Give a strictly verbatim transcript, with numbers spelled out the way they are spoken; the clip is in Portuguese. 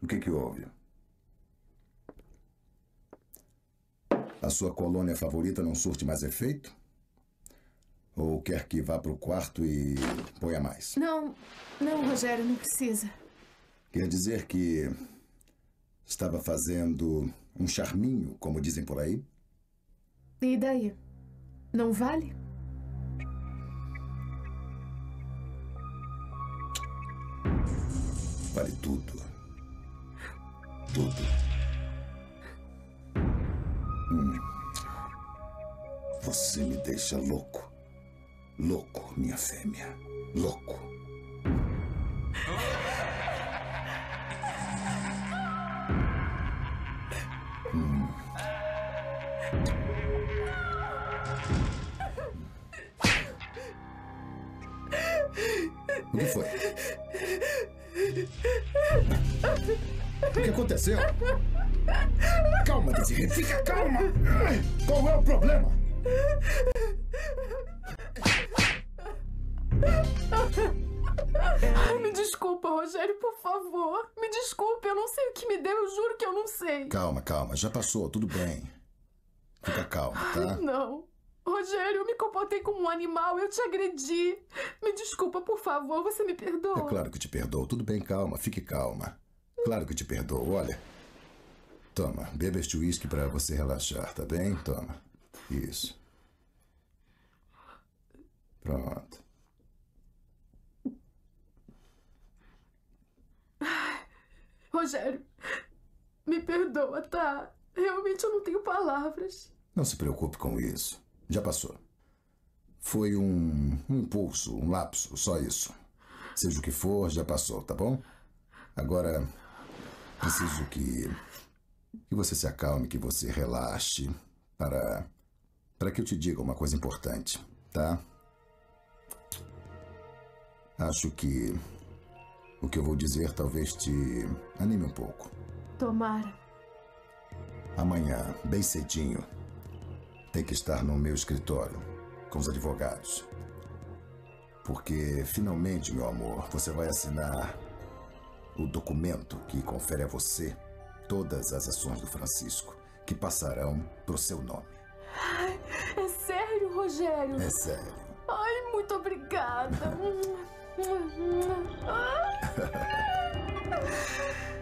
O que que houve? A sua colônia favorita não surte mais efeito? Ou quer que vá para o quarto e ponha mais? Não, não, Rogério, não precisa. Quer dizer que estava fazendo um charminho, como dizem por aí? E daí? Não vale? Vale tudo. Tudo. Hum. Você me deixa louco. Louco, minha fêmea. Louco. Hum. O que foi? O que aconteceu? Calma, Desiree, fica calma! Qual é o problema? Ai, me desculpa, Rogério, por favor. Me desculpe, eu não sei o que me deu, eu juro que eu não sei. Calma, calma, já passou, tudo bem. Fica calma, tá? Não. Rogério, eu me comportei como um animal, eu te agredi. Me desculpa, por favor, você me perdoa? É claro que te perdoo. Tudo bem, calma, fique calma. Claro que te perdoo, olha. Toma, beba este uísque pra você relaxar, tá bem? Toma. Isso. Pronto. Rogério, me perdoa, tá? Realmente eu não tenho palavras. Não se preocupe com isso. Já passou. Foi um, um impulso, um lapso, só isso. Seja o que for, já passou, tá bom? Agora, preciso que, que você se acalme, que você relaxe, para, para que eu te diga uma coisa importante, tá? Acho que o que eu vou dizer talvez te anime um pouco. Tomara. Amanhã, bem cedinho, tem que estar no meu escritório, com os advogados. Porque, finalmente, meu amor, você vai assinar o documento que confere a você todas as ações do Francisco, que passarão pro seu nome. Ai, é sério, Rogério? É sério. Ai, muito obrigada.